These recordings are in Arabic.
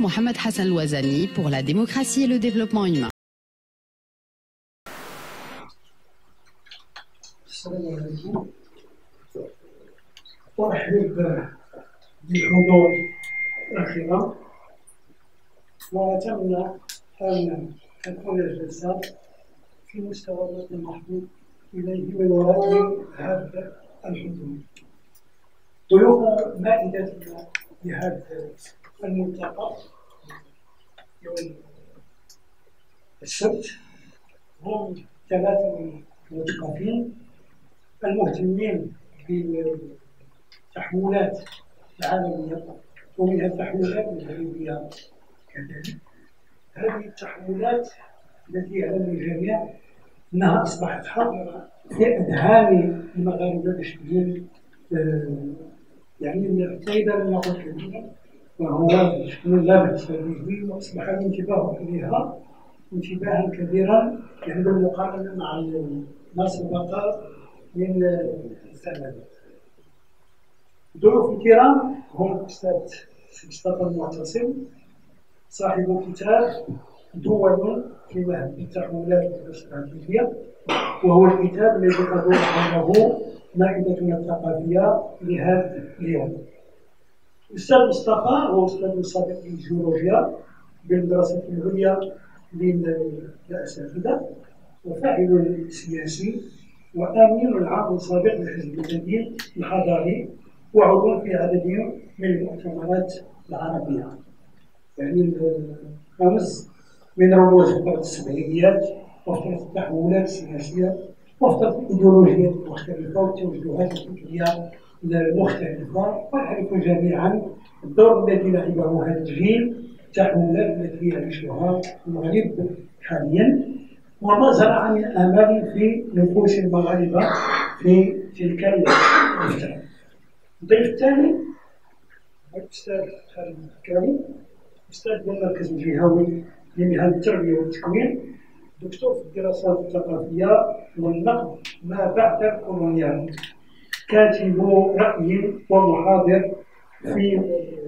Mohamed Hassan Louazani pour la démocratie et le développement humain. السلام عليكم. أرحب بالحضور الكرام وأتمنى أن تكون الجلسة في مستوى المحبوب إليه من وراء هذا الحضور. ضيوف مائدتنا لهذا الملتقى يوم السبت هم ثلاثة من المثقفين المهتمين بالتحولات العالمية ومنها التحولات المغربية كذلك. هذه التحولات التي يعلم الجميع أنها أصبحت حاضرة في أذهان المغاربة بشكل يعني أيضا نقول كبيرا وهو بشكل لا بأس به، وأصبح الانتباه إليها انتباها كبيرا يعني بالمقارنة مع ما سبق من السنوات. ضيوف الكرام هم الأستاذ مصطفى المعتصم صاحب كتاب دول في مهد التحولات الاستراتيجية، وهو الكتاب الذي قد عنه مائدتنا الثقافية لهذا اليوم. الأستاذ مصطفى هو أستاذ سابق في الجيولوجيا بالمدرسة العليا للأساتذة وفاعل سياسي وأمين العام سابق لحزب الجديد الحضاري وعضو في عدد من المؤتمرات العربية، يعني خمس من رموز فترة السبعينيات وفترة التحولات السياسية وفترة الإيديولوجيات المختلفة والتوجهات الفكرية المختلفة. ونعرف جميعا الدور الذي لعبه هذا الجيل التحولات التي يعيشها المغرب حاليا وما زرع من امل في نفوس المغاربه في تلك الفتره. الضيف الثاني الاستاذ خالد الكرامي استاذ بالمركز الجهوي لمهن التربيه والتكوين، دكتور في الدراسات الثقافيه والنقد ما بعد الكولونيال، كاتب راي ومحاضر في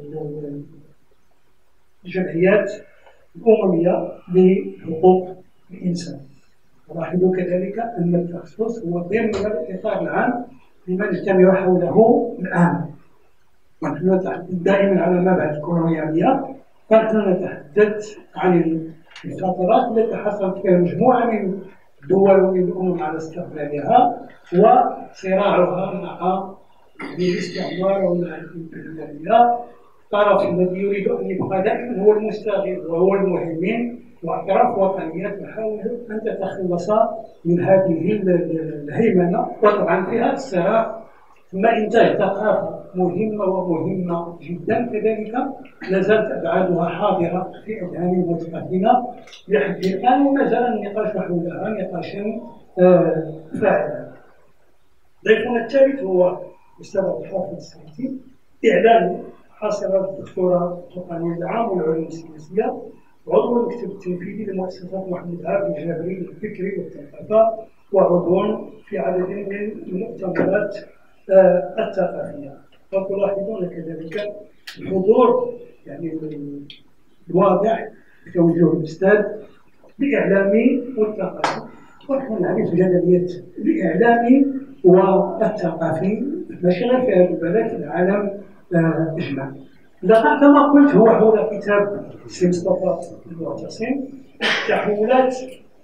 الجمعيات الأممية لحقوق الإنسان. لاحظوا كذلك أن التخصص هو ضمن الإطار العام لما نجتمع حوله الآن. ونحن نتحدث دائما على ما بعد الكولونيالية، فنحن نتحدث عن الفترات التي حصلت فيها مجموعة من الدول ومن الأمم على استقلالها وصراعها مع الاستعمار ومع الإمبريالية. الطرف الذي يريد أن يبقى دائما هو المستغل وهو المهيمن، وأطراف وطنية تحاول أن تتخلص من هذه الهيمنة. وطبعا في هذا الصراع ثم إنتاج ثقافة مهمة ومهمة جدا كذلك لا زالت أبعادها حاضرة في أذهان المثقفين لحد الآن، وما زال النقاش حولها نقاشا فاعلا. ضيفنا الثالث هو الأستاذ عبد الحافظ السعيدي، إعلامي حاصل الدكتوراه في القانون العام والعلوم السياسية، وعضو المكتب التنفيذي لمؤسسة محمود عابد الجابري للفكر والثقافة، وعضو في عدد من المؤتمرات الثقافية. وتلاحظون كذلك الحضور يعني الواضح بتوجه الأستاذ الإعلامي والثقافي، ونحن نعرف جدلية الإعلامي والثقافي ماشي غير في هذا البلد في العالم إجماع. لقد كما قلت هو حول كتاب السي مصطفى المعتصم تحولات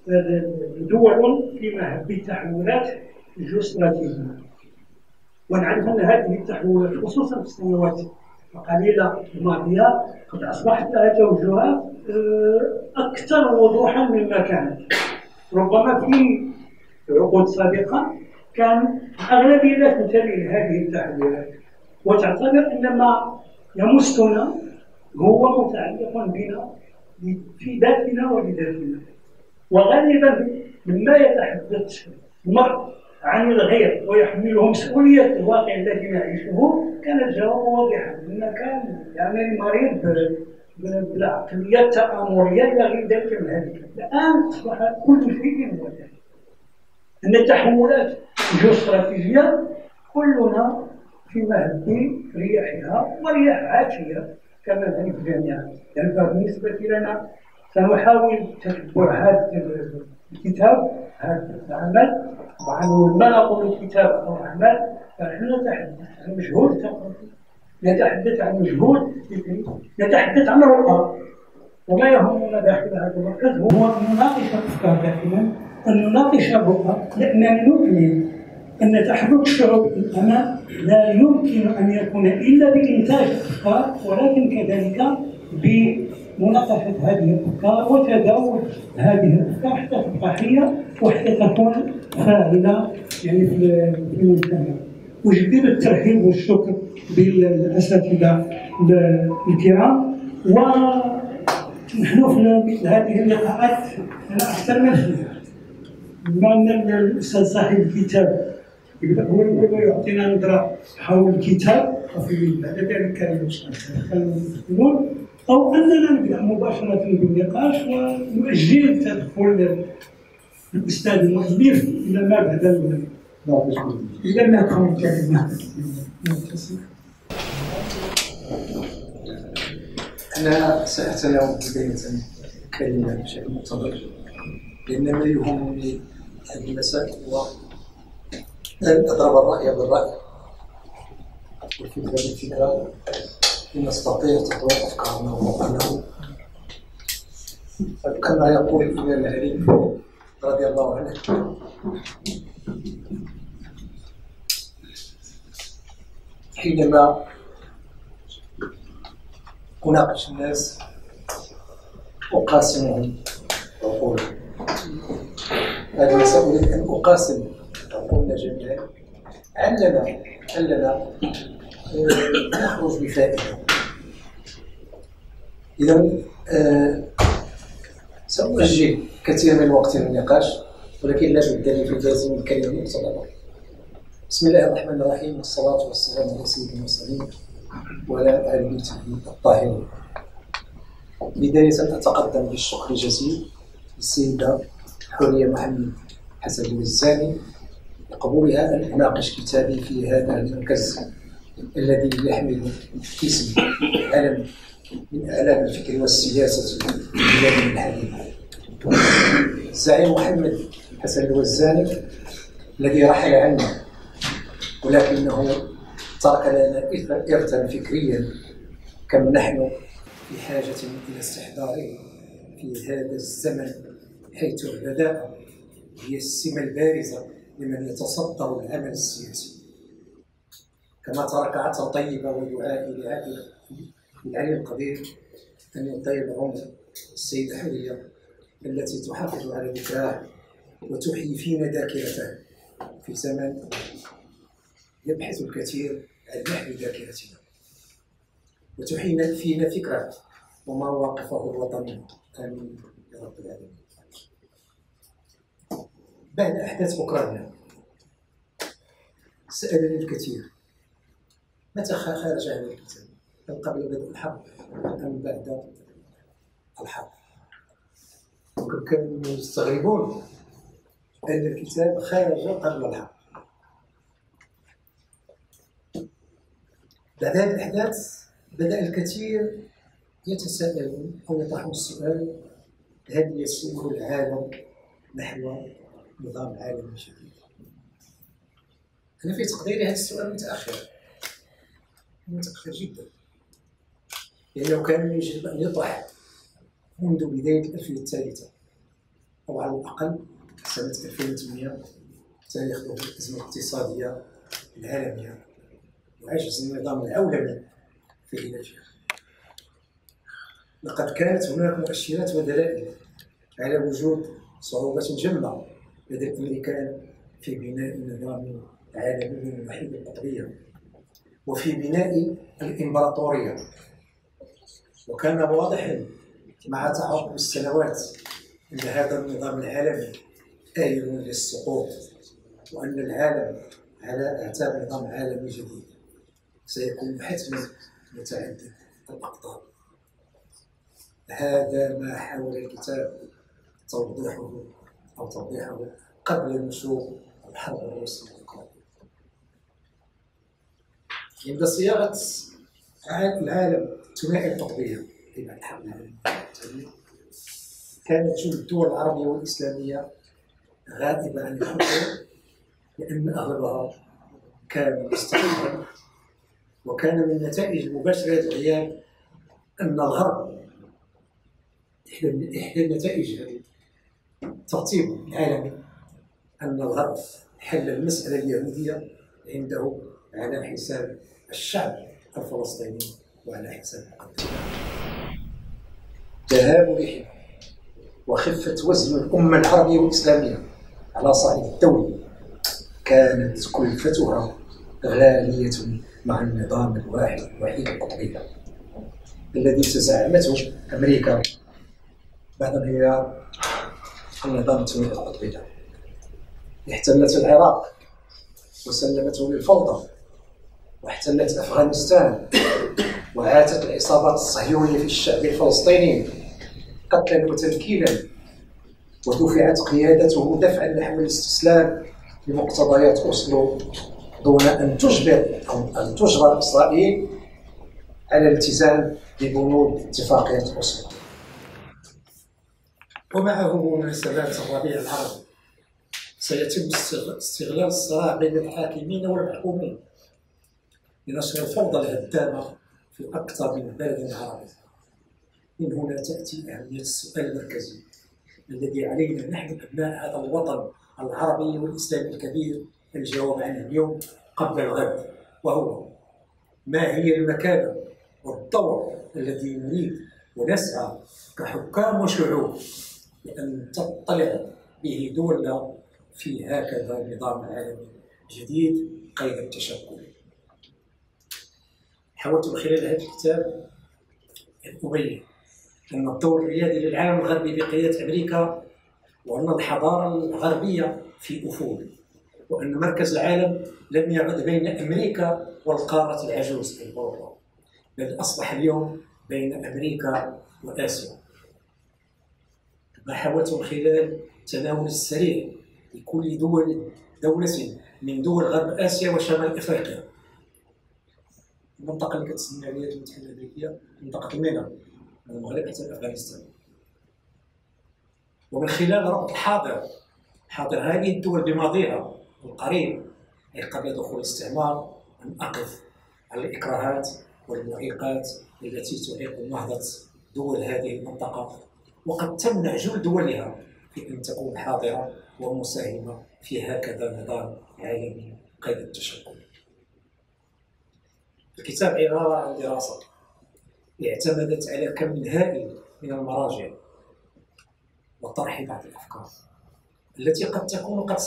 دول في مهب التحولات الجيوستراتيجية. ونعرف أن هذه التحولات خصوصا في السنوات القليلة الماضية قد أصبحت لها توجهات أكثر وضوحا مما كانت. ربما في عقود سابقة كان الأغلبية لا تنتبه لهذه التحولات وتعتبر أن ما يمسنا هو متعلق بنا في ذاتنا ولذاتنا. وغالبا مما يتحدث المرء عن الغير ويحمله مسؤولية الواقع الذي نعيشه كان الجواب واضحا، أن كان يعني المريض بالعقلية التآمرية إلى غير ذلك من هذه. الآن أصبح كل شيء واضح، أن التحولات الجيوستراتيجية كلنا في مهد رياحها ورياح عاتية كما نعرف جميعا. يعني بالنسبة لنا سنحاول تتبع هذا الكتاب، هذا العمل. طبعا ما نقول الكتاب أو عمل، فنحن نتحدث عن مجهود ثقافي، نتحدث عن مجهود فكري، نتحدث عن رؤى. وما يهمنا داخل هذا المركز هو أن نناقش الأفكار داخلا، أن نناقش الرؤى، لأننا نؤمن أن تحرك الشعوب الأمام لا يمكن أن يكون إلا بإنتاج أفكار، ولكن كذلك بمناقشة هذه الأفكار وتداول هذه الأفكار حتى تبقى حية وحتى تكون فاعلة يعني في المجتمع. أجدد الترحيب والشكر بالأساتذة الكرام، ونحن في مثل هذه اللقاءات أنا أكثر من فيها. بما أن الأستاذ صاحب الكتاب هو الأول يعطينا نظرة حول الكتاب، وفي بعد ذلك يدخلون، أو أننا نبدأ مباشرة بالنقاش ونؤجل تدخل الأستاذ المؤلف إلى ما بعد إلى ما يكون كلمة. أنا سأتناول بداية كلمة بشكل مختصر، لأن ما يهمني هذه المسائل هو أن أضرب الرأي بالرأي والفكرة بالفكرة لنستطيع تطوير أفكارنا وعقولنا. كما يقول الإمام علي رضي الله عنه: حينما أناقش الناس أقاسمهم عقولهم. هذه المسألة أريد أن أقاسم عقولنا جميعا علنا نخرج بفائدة. إذا سأؤجل كثير من الوقت للنقاش، ولكن لا بد لي في الجازم من كلمة مختصرة. بسم الله الرحمن الرحيم، والصلاة والسلام على سيد المرسلين وعلى آل بيته الطاهرين. بداية أتقدم بالشكر الجزيل للسيدة حورية محمد حسن الوزاني لقبولها أن أناقش كتابي في هذا المركز الذي يحمل اسم علم من أعلام الفكر والسياسة في بلادنا الحبيبة. الزعيم محمد حسن الوزاني الذي رحل عنا، ولكنه ترك لنا إرثا فكريا كم نحن في حاجة إلى استحضاره في هذا الزمن، حيث البذاءة هي السمة البارزة لمن يتصدر العمل السياسي. كما ترك عطر طيبة ودعائي لعلي القدير أن يطيب عمر السيدة حورية التي تحافظ على ذكراه وتحيي فينا ذاكرته في زمن يبحث الكثير عن محو ذاكرتنا، وتحيي فينا فكرة ومواقفه الوطنية. آمين يا رب العالمين. بعد أحداث أوكرانيا سألني الكثير: متى خرج هذا الكتاب؟ هل قبل بدء الحرب أم بعد الحرب؟ كانوا يستغربون أن الكتاب خرج قبل الحرب. بعد هذه الأحداث بدأ الكثير يتساءلون أو يطرحون السؤال: هل يسير العالم نحو نظام عالمي جديد؟ أنا في تقديري هذا السؤال متأخر جدا، لأنه كان يجب أن يطرح منذ بداية الألفية الثالثة، أو على الأقل سنة 2008 تاريخ الأزمة الاقتصادية العالمية وعجز النظام العولمي في علاجها. لقد كانت هناك مؤشرات ودلائل على وجود صعوبة جمة لدى الأمريكان في بناء نظام عالمي وحيد القطبية وفي بناء الإمبراطورية، وكان واضحا مع تعاقب السنوات أن هذا النظام العالمي آيل للسقوط، وأن العالم على أعتاب نظام عالمي جديد سيكون حتما متعدد الأقطاب. هذا ما حاول الكتاب توضيحه قبل نشوء الحرب الروسية الأوكرانية. عند صياغة العالم الثنائي القطبية بعد الحرب العالمية الثانية كانت الدول العربية والإسلامية غائبة عن الحضور، لأن أغلبها كان مستقرا، وكان من النتائج المباشرة هذا الغياب أن الغرب إحدى النتائج هذه الترتيب العالمي أن الغرب حل المسألة اليهودية عنده على حساب الشعب الفلسطيني وعلى حساب مقدمه. تهاب وخفة وزن الأمة العربية والإسلامية على صعيد الدولي كانت كلفتها غالية مع النظام الوحيد القطبي الذي تزعمته أمريكا بعد انهيار النظام الثنائي القطبي. احتلت العراق وسلمته للفوضى، واحتلت أفغانستان، وعاتت العصابات الصهيونية في الشعب الفلسطيني قتلا وتنكيلا، ودفعت قيادته دفعا نحو الاستسلام لمقتضيات أوسلو دون أن تجبر أو أن تجبر إسرائيل على الالتزام ببنود اتفاقية أوسلو. ومعه بمناسبات الربيع العربي سيتم استغلال الصراع بين الحاكمين والمحكومين لنشر الفوضى الهدامة في أكثر من بلد عربي. من هنا تأتي أهمية السؤال المركزي الذي علينا نحن أبناء هذا الوطن العربي والإسلامي الكبير الجواب عنه اليوم قبل الغد، وهو: ما هي المكانة والدور الذي نريد ونسعى كحكام وشعوب لأن تطلع به دولنا في هكذا نظام عالمي جديد قيد التشكل. حاولت من خلال هذا الكتاب أن أبين أن الدور الريادي للعالم الغربي بقيادة أمريكا، وأن الحضارة الغربية في أفول، وأن مركز العالم لم يعد بين أمريكا والقارة العجوز أي أوروبا، بل أصبح اليوم بين أمريكا وآسيا. ما حاولت من خلال التناول السريع لكل دولة من دول غرب آسيا وشمال إفريقيا، المنطقة اللي كتسمى عليها الولايات المتحدة الأمريكية منطقة المينا من المغرب حتى أفغانستان، ومن خلال ربط حاضر هذه الدول بماضيها القريب أي قبل دخول الاستعمار، أن أقف على الإكراهات والمعيقات التي تعيق نهضة دول هذه المنطقة وقد تمنع جل دولها في أن تكون حاضرة ومساهمة في هكذا نظام عالمي قيد التشكل. الكتاب عبارة عن دراسة اعتمدت على كم هائل من المراجع وطرح بعض الأفكار التي قد تكون قد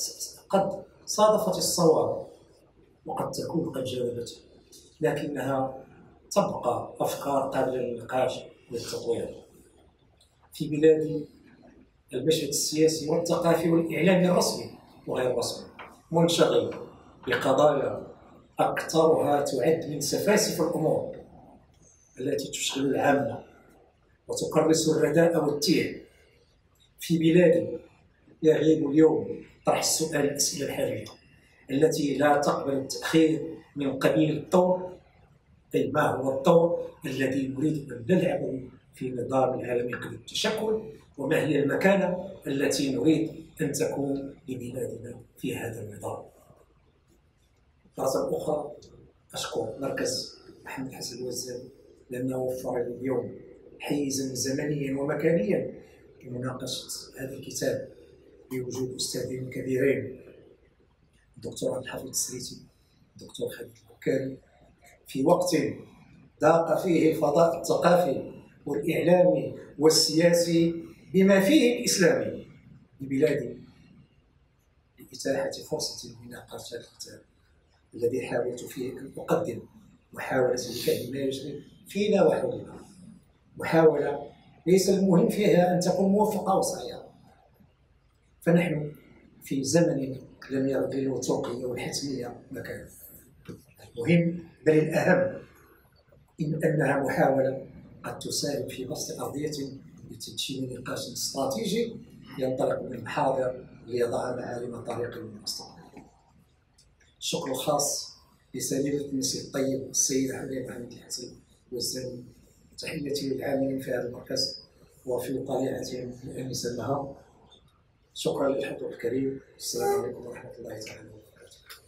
صادفت الصواب وقد تكون قد جاوبته، لكنها تبقى أفكار قابلة للنقاش والتطوير. في بلاد المشهد السياسي والثقافي والإعلامي الرسمي وغير الرسمي منشغل بقضايا أكثرها تعد من سفاسف الأمور التي تشغل العامة وتكرس الرداء والتيه. في بلاد يغيب اليوم طرح السؤال الأسئلة الحرجة التي لا تقبل التأخير من قبيل الدور، أي ما هو الدور الذي نريد أن نلعبه في النظام العالمي قيد التشكل، وما هي المكانة التي نريد أن تكون لبلادنا في هذا النظام. مرة أخرى أشكر مركز محمد حسن الوزان لأنه وفر لي اليوم حيزا زمنيا ومكانيا لمناقشة هذا الكتاب بوجود أستاذين كبيرين الدكتور عبد الحفيظ السريتي الدكتور خالد البكاري، في وقت ضاق فيه الفضاء الثقافي والإعلامي والسياسي بما فيه الإسلامي لبلادي، لإتاحة فرصة لمناقشة الكتاب الذي حاولت فيه أن أقدم محاولة لفهم ما يجري فينا وحولنا، محاولة ليس المهم فيها أن تكون موفقة وصحيحة، فنحن في زمن لم يرد للوثوقية والحتمية مكان. المهم بل الأهم إن أنها محاولة قد تساهم في بسط أرضية لتدشين نقاش استراتيجي ينطلق من الحاضر ليضع معالم طريق للمستقبل. الشكر الخاص بسبيل التمثيل الطيب السيدة حبيبة حميد الحسن والزاني. تحياتي للعاملين في هذا المركز وفي طليعتهم الأنسة لها. شكرا للحضور الكريم. السلام عليكم ورحمة الله تعالى وبركاته.